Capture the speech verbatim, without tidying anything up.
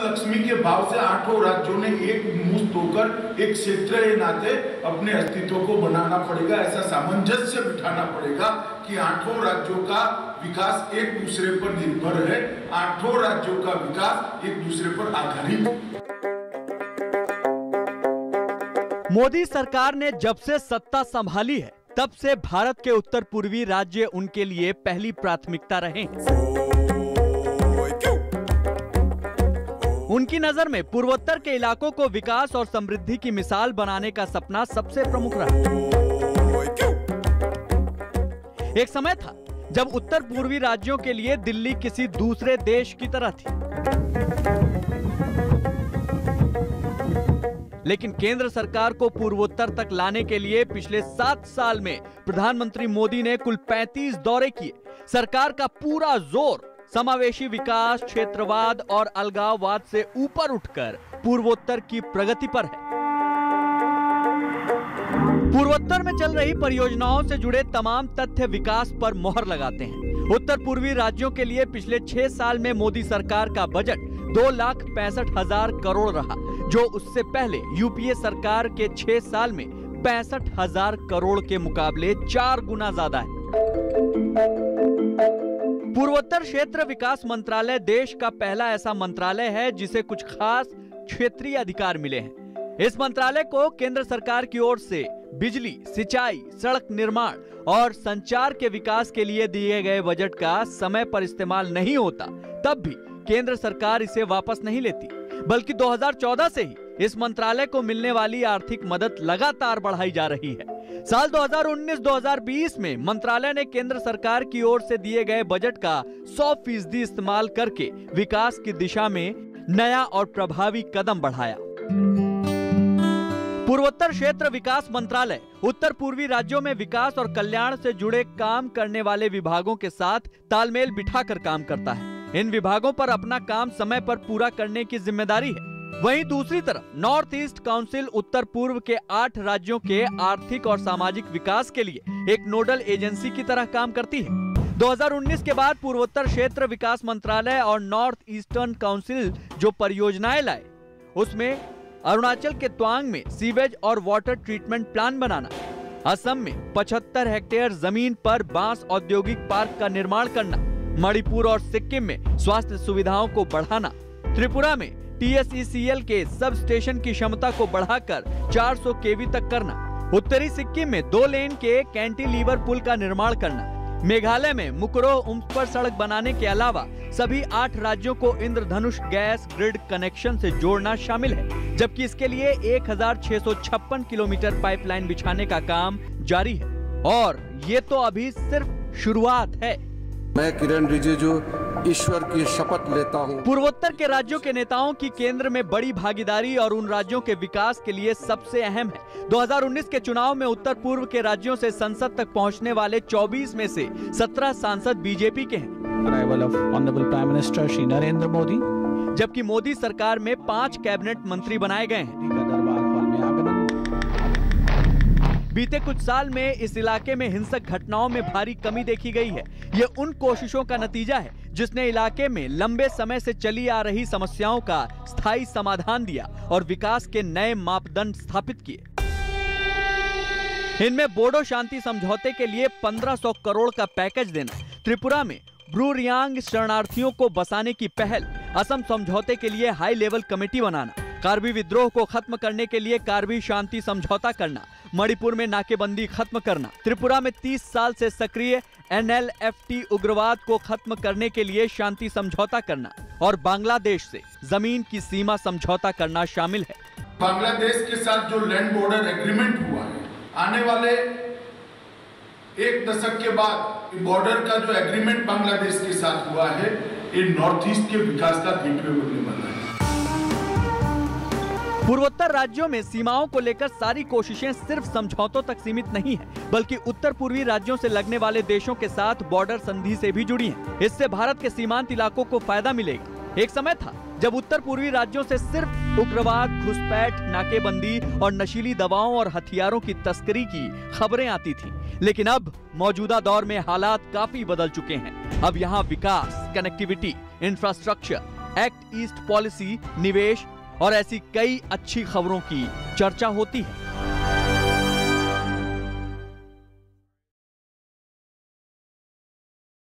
लक्ष्मी के भाव से आठों राज्यों ने एक मुश्त होकर एक क्षेत्र के नाते अपने अस्तित्व को बनाना पड़ेगा। ऐसा सामंजस्य बिठाना पड़ेगा कि आठों राज्यों का विकास एक दूसरे पर निर्भर है, आठों राज्यों का विकास एक दूसरे पर आधारित है। मोदी सरकार ने जब से सत्ता संभाली है तब से भारत के उत्तर पूर्वी राज्य उनके लिए पहली प्राथमिकता रहे हैं। उनकी नजर में पूर्वोत्तर के इलाकों को विकास और समृद्धि की मिसाल बनाने का सपना सबसे प्रमुख रहा। एक समय था जब उत्तर पूर्वी राज्यों के लिए दिल्ली किसी दूसरे देश की तरह थी, लेकिन केंद्र सरकार को पूर्वोत्तर तक लाने के लिए पिछले सात साल में प्रधानमंत्री मोदी ने कुल पैंतीस दौरे किए। सरकार का पूरा जोर समावेशी विकास, क्षेत्रवाद और अलगाववाद से ऊपर उठकर पूर्वोत्तर की प्रगति पर है। पूर्वोत्तर में चल रही परियोजनाओं से जुड़े तमाम तथ्य विकास पर मोहर लगाते हैं। उत्तर पूर्वी राज्यों के लिए पिछले छह साल में मोदी सरकार का बजट दो लाख पैंसठ हजार करोड़ रहा, जो उससे पहले यूपीए सरकार के छह साल में पैंसठ हजार करोड़ के मुकाबले चार गुना ज्यादा है। पूर्वोत्तर क्षेत्र विकास मंत्रालय देश का पहला ऐसा मंत्रालय है जिसे कुछ खास क्षेत्रीय अधिकार मिले हैं। इस मंत्रालय को केंद्र सरकार की ओर से बिजली, सिंचाई, सड़क निर्माण और संचार के विकास के लिए दिए गए बजट का समय पर इस्तेमाल नहीं होता, तब भी केंद्र सरकार इसे वापस नहीं लेती, बल्कि दो हज़ार चौदह से ही इस मंत्रालय को मिलने वाली आर्थिक मदद लगातार बढ़ाई जा रही है। साल दो हज़ार उन्नीस दो हज़ार बीस में मंत्रालय ने केंद्र सरकार की ओर से दिए गए बजट का सौ फीसदी इस्तेमाल करके विकास की दिशा में नया और प्रभावी कदम बढ़ाया। पूर्वोत्तर क्षेत्र विकास मंत्रालय उत्तर पूर्वी राज्यों में विकास और कल्याण से जुड़े काम करने वाले विभागों के साथ तालमेल बिठाकर काम करता है। इन विभागों पर अपना काम समय पर पूरा करने की जिम्मेदारी है। वहीं दूसरी तरफ नॉर्थ ईस्ट काउंसिल उत्तर पूर्व के आठ राज्यों के आर्थिक और सामाजिक विकास के लिए एक नोडल एजेंसी की तरह काम करती है। दो हज़ार उन्नीस के बाद पूर्वोत्तर क्षेत्र विकास मंत्रालय और नॉर्थ ईस्टर्न काउंसिल जो परियोजनाएं लाए, उसमें अरुणाचल के तवांग में सीवेज और वाटर ट्रीटमेंट प्लांट बनाना, असम में पचहत्तर हेक्टेयर जमीन पर बांस औद्योगिक पार्क का निर्माण करना, मणिपुर और सिक्किम में स्वास्थ्य सुविधाओं को बढ़ाना, त्रिपुरा में टीएसईसीएल के सब स्टेशन की क्षमता को बढ़ाकर चार सौ केवी तक करना, उत्तरी सिक्किम में दो लेन के कैंटिलीवर पुल का निर्माण करना, मेघालय में मुकरो उम्पर सड़क बनाने के अलावा सभी आठ राज्यों को इंद्रधनुष गैस ग्रिड कनेक्शन से जोड़ना शामिल है, जबकि इसके लिए एक हजार छह सौ छप्पन किलोमीटर पाइपलाइन बिछाने का काम जारी है। और ये तो अभी सिर्फ शुरुआत है। मैं किरण रिजिजू ईश्वर की शपथ लेता हूं। पूर्वोत्तर के राज्यों के नेताओं की केंद्र में बड़ी भागीदारी और उन राज्यों के विकास के लिए सबसे अहम है। दो हज़ार उन्नीस के चुनाव में उत्तर पूर्व के राज्यों से संसद तक पहुंचने वाले चौबीस में से सत्रह सांसद बीजेपी के हैं। Arrival of honourable prime minister Shri Narendra Modi, जबकि मोदी सरकार में पांच कैबिनेट मंत्री बनाए गए हैं। बीते कुछ साल में इस इलाके में हिंसक घटनाओं में भारी कमी देखी गई है। ये उन कोशिशों का नतीजा है जिसने इलाके में लंबे समय से चली आ रही समस्याओं का स्थायी समाधान दिया और विकास के नए मापदंड स्थापित किए। इनमें बोडो शांति समझौते के लिए पंद्रह सौ करोड़ का पैकेज देना, त्रिपुरा में ब्रू रियांग शरणार्थियों को बसाने की पहल, असम समझौते के लिए हाई लेवल कमेटी बनाना, कार्बी विद्रोह को खत्म करने के लिए कार्बी शांति समझौता करना, मणिपुर में नाकेबंदी खत्म करना, त्रिपुरा में तीस साल से सक्रिय एनएलएफटी उग्रवाद को खत्म करने के लिए शांति समझौता करना और बांग्लादेश से जमीन की सीमा समझौता करना शामिल है। बांग्लादेश के साथ जो लैंड बॉर्डर एग्रीमेंट हुआ है, आने वाले एक दशक के बाद बॉर्डर का जो एग्रीमेंट बांग्लादेश के साथ हुआ है, ये नॉर्थ ईस्ट के विकास का गेटवे बनने वाला है। पूर्वोत्तर राज्यों में सीमाओं को लेकर सारी कोशिशें सिर्फ समझौतों तक सीमित नहीं है, बल्कि उत्तर पूर्वी राज्यों से लगने वाले देशों के साथ बॉर्डर संधि से भी जुड़ी हैं। इससे भारत के सीमांत इलाकों को फायदा मिलेगा। एक समय था जब उत्तर पूर्वी राज्यों से सिर्फ उग्रवाद, घुसपैठ, नाकेबंदी और नशीली दवाओं और हथियारों की तस्करी की खबरें आती थीं, लेकिन अब मौजूदा दौर में हालात काफी बदल चुके हैं। अब यहाँ विकास, connectivity, infrastructure, act east policy, निवेश और ऐसी कई अच्छी खबरों की चर्चा होती है।